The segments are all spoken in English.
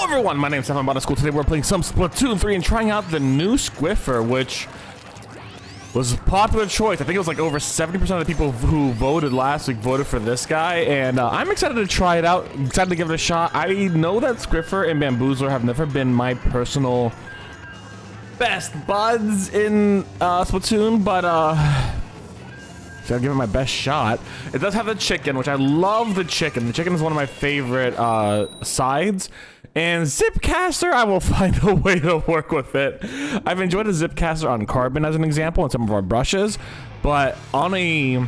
Everyone, my name's Botanist Cool. Today we're playing some Splatoon 3 and trying out the new Squiffer, which was a popular choice. I think it was like over 70% of the people who voted last week voted for this guy, and I'm excited to try it out, excited to give it a shot. I know that Squiffer and Bamboozler have never been my personal best buds in Splatoon, but so I'll give it my best shot. It does have the chicken, which I love the chicken. The chicken is one of my favorite sides. And Zipcaster, I will find a way to work with it. I've enjoyed a Zipcaster on Carbon as an example in some of our brushes, but on a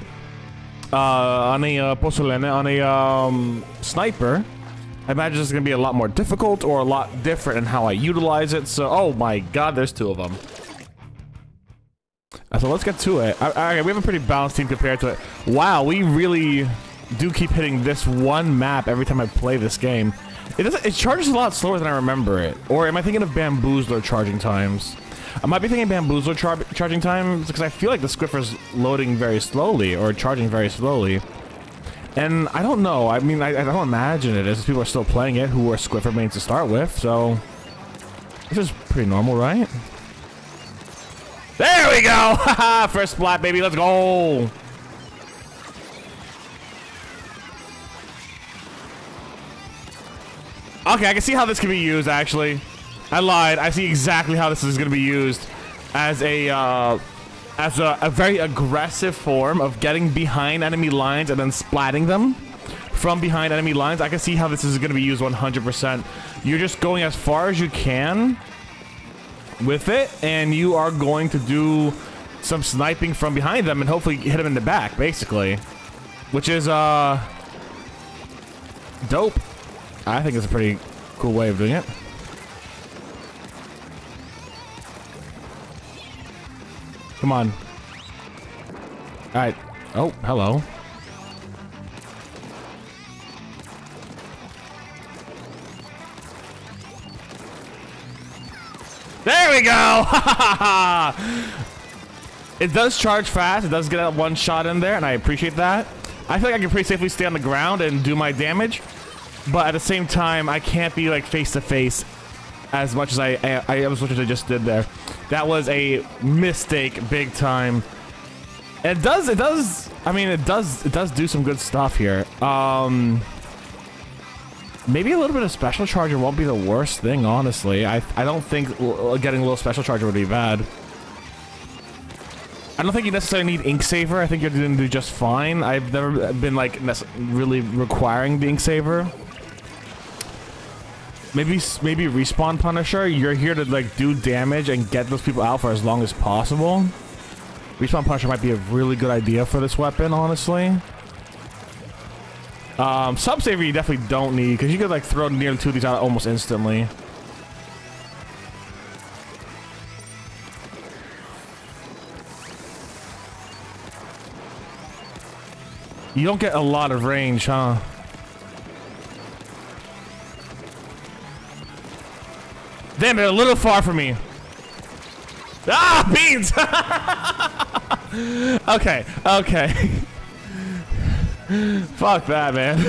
sniper, I imagine it's gonna be a lot more difficult or a lot different in how I utilize it. So, oh my god, there's two of them. So let's get to it. Alright, we have a pretty balanced team compared to it. Wow, we really do keep hitting this one map every time I play this game. It charges a lot slower than I remember it. Or am I thinking of Bamboozler charging times? I might be thinking Bamboozler charging times because I feel like the Squiffer's loading very slowly or charging very slowly. And I don't know. I mean, I don't imagine it is. People are still playing it who were Squiffer mains to start with, so this is pretty normal, right? There we go! Haha! First splat, baby. Let's go! Okay, I can see how this can be used, actually. I lied. I see exactly how this is going to be used as a very aggressive form of getting behind enemy lines and then splatting them from behind enemy lines. I can see how this is going to be used 100%. You're just going as far as you can with it, and you are going to do some sniping from behind them and hopefully hit them in the back, basically. Which is, dope. I think it's a pretty cool way of doing it. Come on. Alright. Oh, hello. There we go! It does charge fast. It does get that one shot in there, and I appreciate that. I feel like I can pretty safely stay on the ground and do my damage. But at the same time, I can't be like face to face as much as I just did there. That was a mistake, big time. It does do some good stuff here. Maybe a little bit of special charger won't be the worst thing, honestly. I don't think getting a little special charger would be bad. I don't think you necessarily need Ink Saver. I think you're going to do just fine. I've never been like really requiring the Ink Saver. Maybe Respawn Punisher. You're here to like do damage and get those people out for as long as possible. Respawn Punisher might be a really good idea for this weapon, honestly. Sub Saver you definitely don't need because you could like throw nearly two of these out almost instantly. You don't get a lot of range, huh? Damn, they're a little far from me. Ah, beans! Okay, okay. Fuck that, man.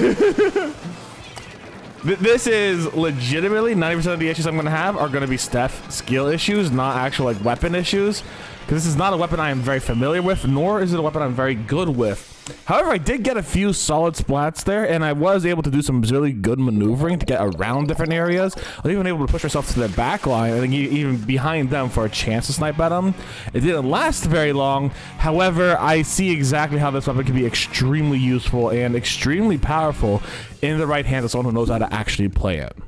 This is legitimately 90% of the issues I'm gonna have are gonna be Steph skill issues, not actual like weapon issues. Because this is not a weapon I am very familiar with, nor is it a weapon I'm very good with. However, I did get a few solid splats there, and I was able to do some really good maneuvering to get around different areas. I was even able to push myself to the back line, and even behind them for a chance to snipe at them. It didn't last very long. However, I see exactly how this weapon can be extremely useful and extremely powerful in the right hands of someone who knows how to actually play it.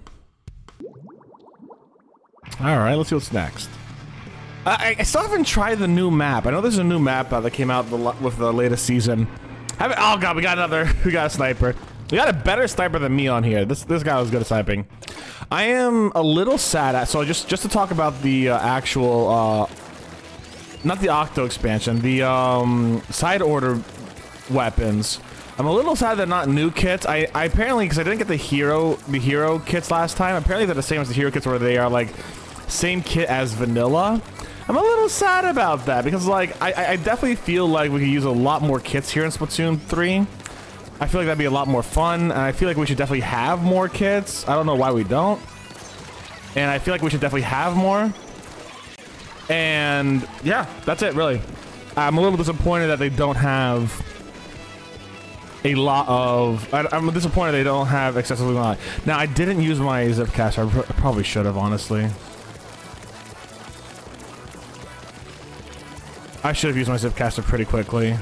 Alright, let's see what's next. I still haven't tried the new map. I know there's a new map that came out with the latest season. Oh god, we got a sniper. We got a better sniper than me on here. This guy was good at sniping. I am a little sad at, so just to talk about the actual, not the Octo expansion, the side order weapons. I'm a little sad they're not new kits. I apparently, because I didn't get the hero kits last time, apparently they're the same as the hero kits where they are like same kit as vanilla. I'm a little sad about that because like I definitely feel like we could use a lot more kits here in Splatoon 3. I feel like that'd be a lot more fun, and I feel like we should definitely have more kits. I don't know why we don't. and I feel like we should definitely have more. And yeah, that's it, really. I'm a little disappointed that they don't have a lot of... I'm disappointed they don't have excessively lot. Now, I didn't use my Zipcaster. I probably should have, honestly. I should have used my Zipcaster pretty quickly.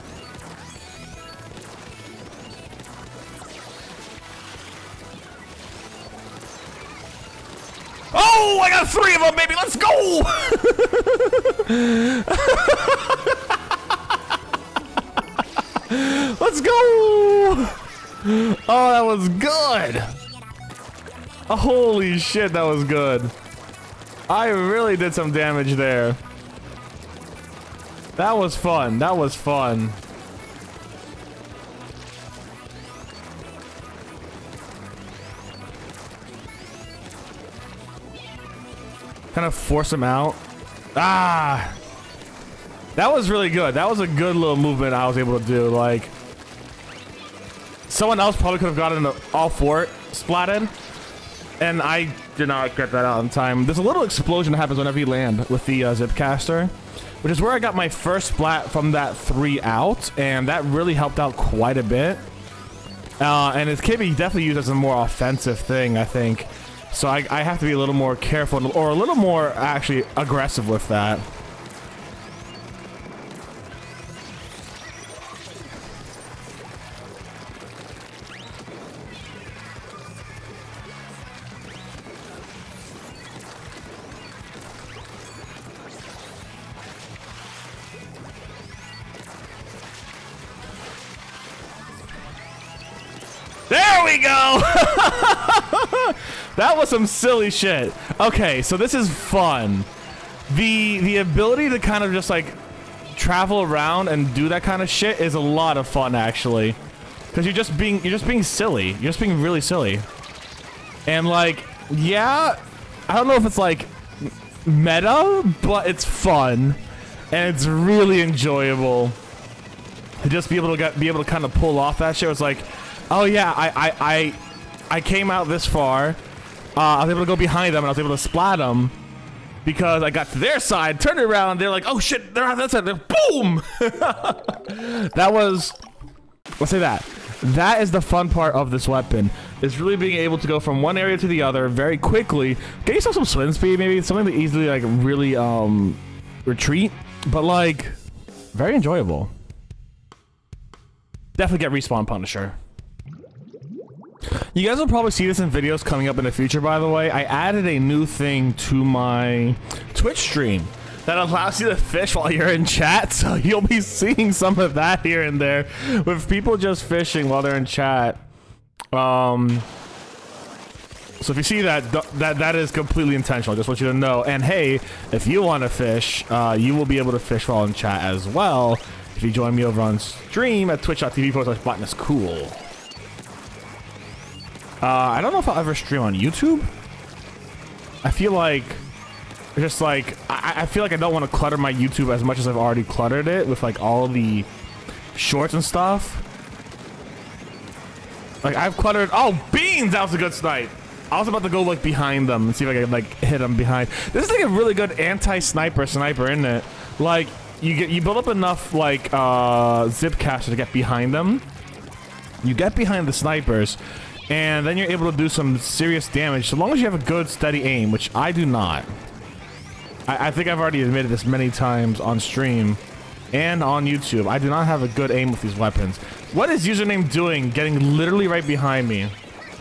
Oh, I got 3 of them, baby. Let's go. Let's go. Oh, that was good. Oh, holy shit, that was good. I really did some damage there. That was fun. That was fun. Kind of force him out. Ah! That was really good. That was a good little movement I was able to do. Like, someone else probably could have gotten all 4 splatted. And I did not get that out in time. There's a little explosion that happens whenever you land with the Zipcaster, which is where I got my first splat from that 3 out, and that really helped out quite a bit. And it can be definitely used as a more offensive thing, I think. So I have to be a little more careful, or a little more actually aggressive with that. There we go! That was some silly shit. Okay, so this is fun. The ability to kind of just like travel around and do that kind of shit is a lot of fun, actually. Because you're just being silly. You're just being really silly. And like, yeah, I don't know if it's like meta, but it's fun. And it's really enjoyable to just be able to kind of pull off that shit. It's like, oh yeah, I came out this far. I was able to go behind them and I was able to splat them because I got to their side, turned around, and they're like, oh shit, they're on that side. Boom! That was, let's say that. That is the fun part of this weapon. Is really being able to go from one area to the other very quickly. Get yourself some swim speed, maybe something to easily like really retreat, but like very enjoyable. Definitely get respawn Punisher. You guys will probably see this in videos coming up in the future, by the way. I added a new thing to my Twitch stream that allows you to fish while you're in chat, so you'll be seeing some of that here and there with people just fishing while they're in chat. So if you see that, that is completely intentional. I just want you to know. And hey, if you want to fish, you will be able to fish while in chat as well if you join me over on stream at twitch.tv/Botanist Cool. I don't know if I'll ever stream on YouTube. I feel like, just like, I feel like I don't want to clutter my YouTube as much as I've already cluttered it with like all the shorts and stuff. Like I've cluttered, oh beans, that was a good snipe. I was about to go like behind them and see if I could like hit them behind. This is like a really good anti-sniper isn't it? Like you build up enough like Zipcaster to get behind them. You get behind the snipers. And then you're able to do some serious damage, so long as you have a good, steady aim, which I do not. I think I've already admitted this many times on stream and on YouTube. I do not have a good aim with these weapons. What is username doing, getting literally right behind me?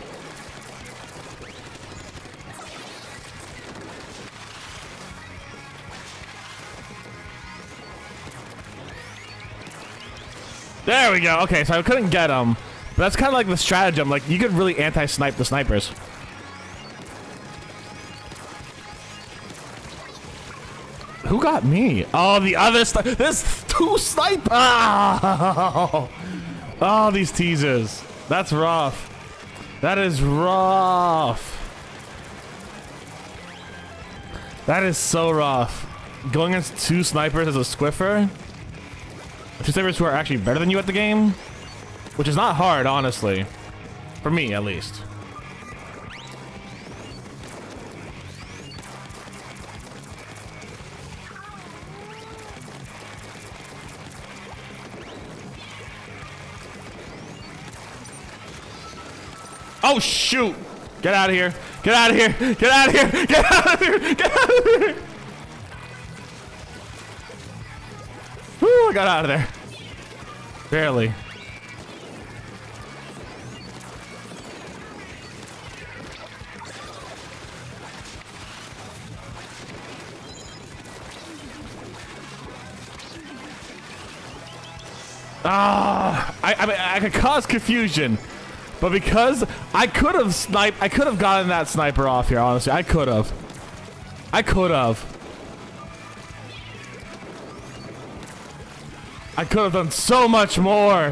There we go. Okay, so I couldn't get him. But that's kind of like the stratagem. Like, you could really anti-snipe the snipers. Who got me? Oh, the other sniper. There's 2 snipers. Oh. Oh, these teasers. That's rough. That is rough. That is so rough. Going against 2 snipers as a Squiffer. 2 snipers who are actually better than you at the game. Which is not hard, honestly. For me, at least. Oh, shoot. Get out of here. Get out of here. Get out of here. Get out of here. Get out of here. Whew, I got out of there. Barely. I could cause confusion, but because I could have gotten that sniper off here. Honestly, I could have done so much more.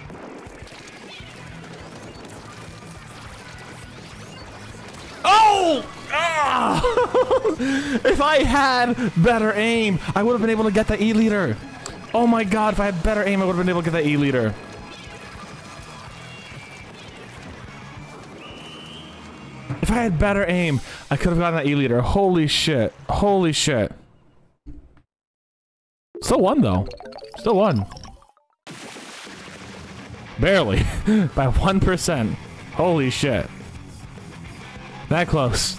Oh! Ah! If I had better aim, I would have been able to get the E-liter. Oh my god, if I had better aim, I would have been able to get that E-liter. If I had better aim, I could have gotten that E-liter. Holy shit. Holy shit. Still won, though. Still won. Barely. By 1%. Holy shit. That close.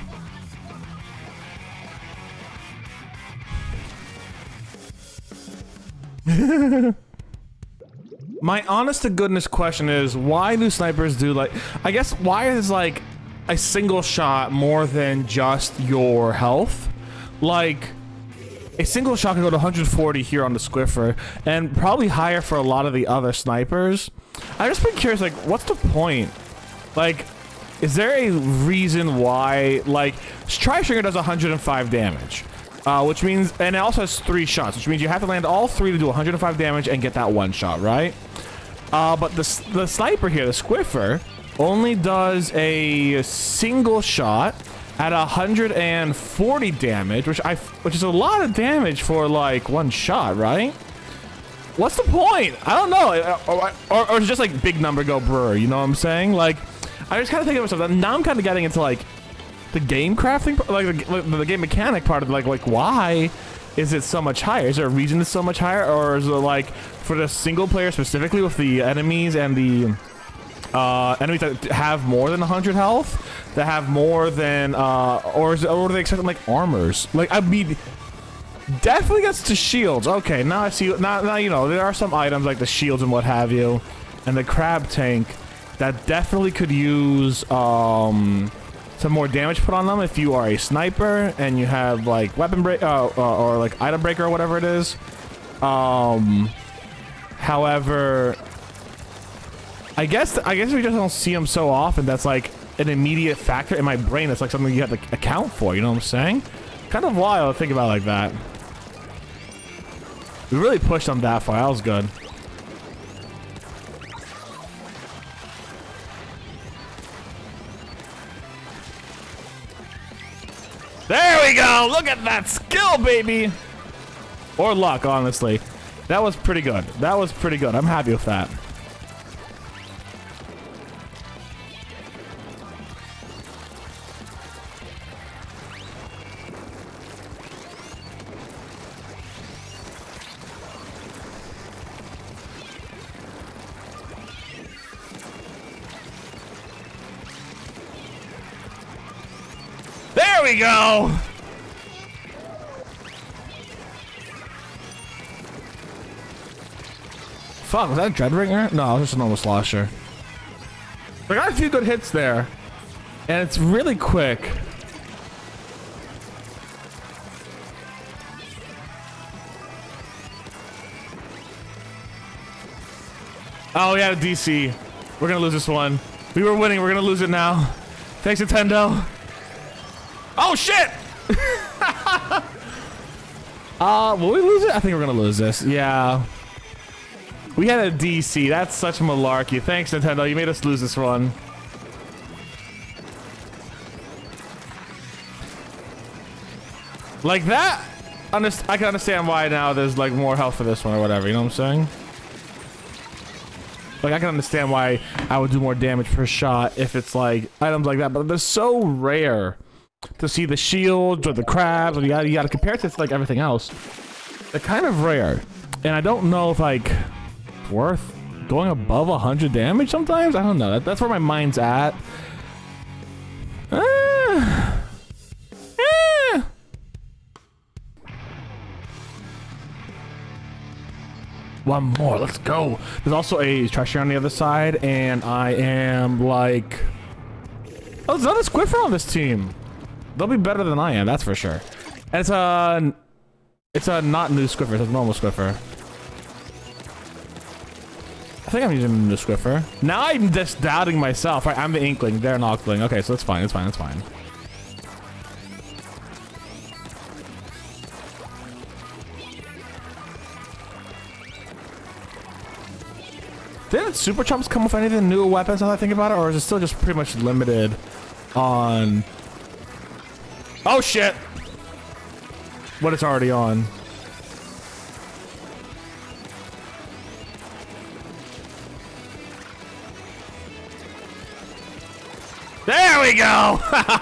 My honest to goodness question is, why do snipers do like, I guess why is like a single shot more than just your health? Like a single shot can go to 140 here on the Squiffer and probably higher for a lot of the other snipers. I've just been curious, like, what's the point? Like, is there a reason why, like, Tri-Stringer does 105 damage? Which means, and it also has 3 shots, which means you have to land all 3 to do 105 damage and get that 1 shot, right? But the sniper here, the Squiffer, only does a single shot at 140 damage, which is a lot of damage for like 1 shot, right? What's the point? I don't know. Or it's just like big number go brr, you know what I'm saying? Like, I just kind of think of myself, now I'm kind of getting into like the game crafting, like the game mechanic part of like why is it so much higher? Is there a reason it's so much higher, or is it like for the single player specifically with the enemies and the enemies that have more than 100 health, that have more than or are they expecting like armors? Like, I mean, definitely gets to shields. Okay, now I see. Now you know there are some items like the shields and what have you, and the crab tank that definitely could use some more damage put on them if you are a sniper and you have like weapon break or like item breaker or whatever it is. However, I guess we just don't see them so often. That's like an immediate factor in my brain. It's like something you have to account for. You know what I'm saying? Kind of wild to think about it like that. We really pushed them that far. That was good. There we go! Look at that skill, baby! Or luck, honestly. That was pretty good. That was pretty good. I'm happy with that. There we go! Fuck, was that a Dreadringer? No, it was just a normal slosher. I got a few good hits there. And it's really quick. Oh, we had a DC. We're gonna lose this one. We were winning, we're gonna lose it now. Thanks, Nintendo. Oh shit! Will we lose it? I think we're gonna lose this. Yeah. We had a DC. That's such malarkey. Thanks, Nintendo. You made us lose this one. Like that, I can understand why now there's like more health for this one or whatever. You know what I'm saying? Like, I can understand why I would do more damage per shot if it's like items like that, but they're so rare to see the shields or the crabs, or you gotta compare it to like everything else. They're kind of rare, and I don't know if like it's worth going above 100 damage sometimes. I don't know. That's where my mind's at. One more. Let's go. There's also a treasure on the other side, and I am like... Oh, there's another Squiffer on this team. They'll be better than I am, that's for sure. And it's a not new Squiffer, it's a normal Squiffer. I think I'm using a new Squiffer. Now I'm just doubting myself. Right, I'm the Inkling, they're an Octling. Okay, so it's fine, it's fine, it's fine. Didn't Super Chumps come with anything new weapons now that I think about it, or is it still just pretty much limited on... Oh shit! What it's already on. There we go!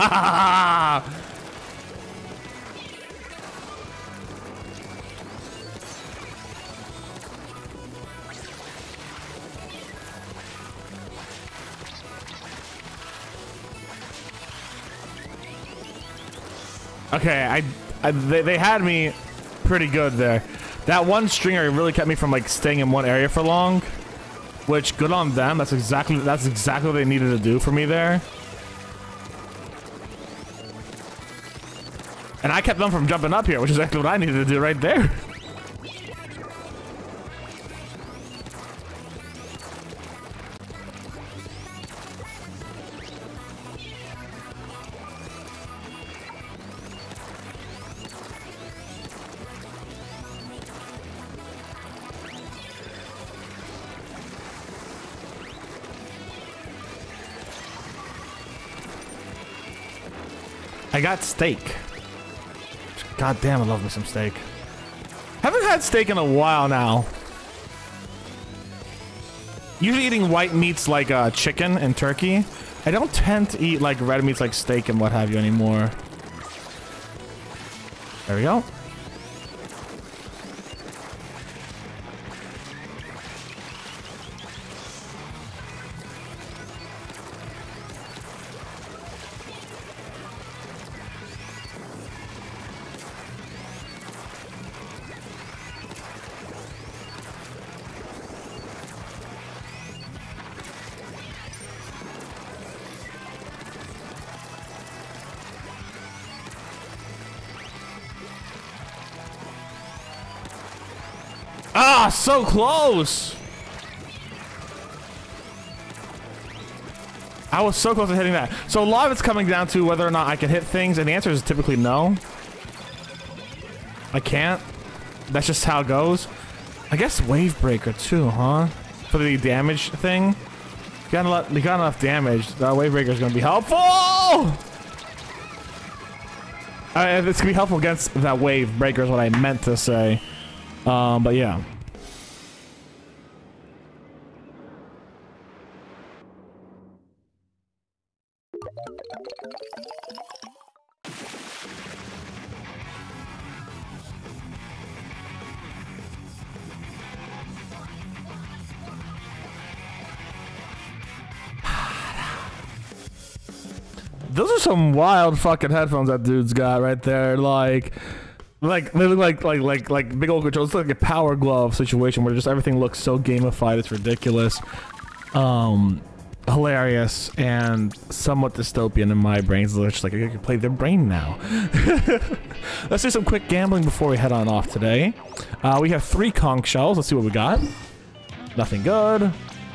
Okay, they had me pretty good there. That one stringer really kept me from like staying in one area for long, which good on them. That's exactly what they needed to do for me there. And I kept them from jumping up here, which is exactly what I needed to do right there. I got steak. God damn, I love me some steak. Haven't had steak in a while now. Usually eating white meats like chicken and turkey. I don't tend to eat like red meats like steak and what have you anymore. There we go. Ah, so close! I was so close to hitting that. So a lot of it's coming down to whether or not I can hit things, and the answer is typically no. I can't. That's just how it goes. I guess Wave Breaker too, huh? For the damage thing. You got enough damage. The Wave Breaker is going to be helpful! It's going to be helpful against that Wave Breaker is what I meant to say. But yeah. Those are some wild fucking headphones that dude's got right there. Like they look like big old controls. It's like a Power Glove situation where just everything looks so gamified. It's ridiculous, hilarious, and somewhat dystopian in my brain. It's just like I can play their brain now. Let's do some quick gambling before we head on off today. We have 3 conch shells. Let's see what we got. Nothing good.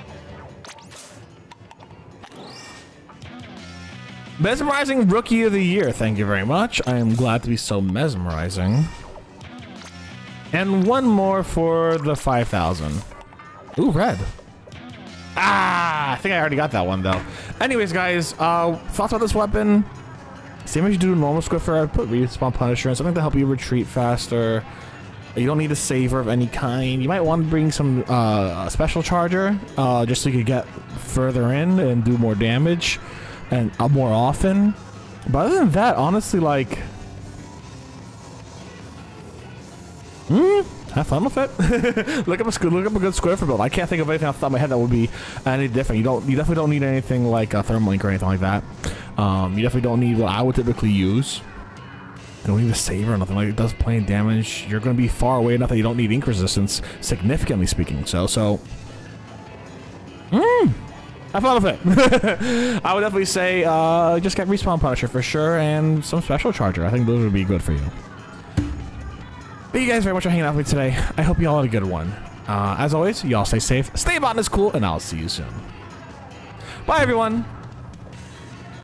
Mesmerizing Rookie of the Year, thank you very much. I am glad to be so mesmerizing. And one more for the 5,000. Ooh, red. Ah, I think I already got that one though. Anyways, guys, thoughts about this weapon? Same as you do normal Squiffer, I put respawn Punisher and something to help you retreat faster. You don't need a saver of any kind. You might want to bring some special charger, just so you could get further in and do more damage. And more often, but other than that, honestly, like, have fun with it. look up a good Squiffer build. I can't think of anything off the top of my head that would be any different. You definitely don't need anything like a Thermalink or anything like that. You definitely don't need what I would typically use. don't need a saver or nothing like it does plain damage. You're going to be far away enough that you don't need ink resistance, significantly speaking. So have fun with it. I would definitely say just get Respawn Punisher for sure and some Special Charger. I think those would be good for you. Thank you guys very much for hanging out with me today. I hope you all had a good one. As always, y'all stay safe, stay Botanist Cool, and I'll see you soon. Bye, everyone.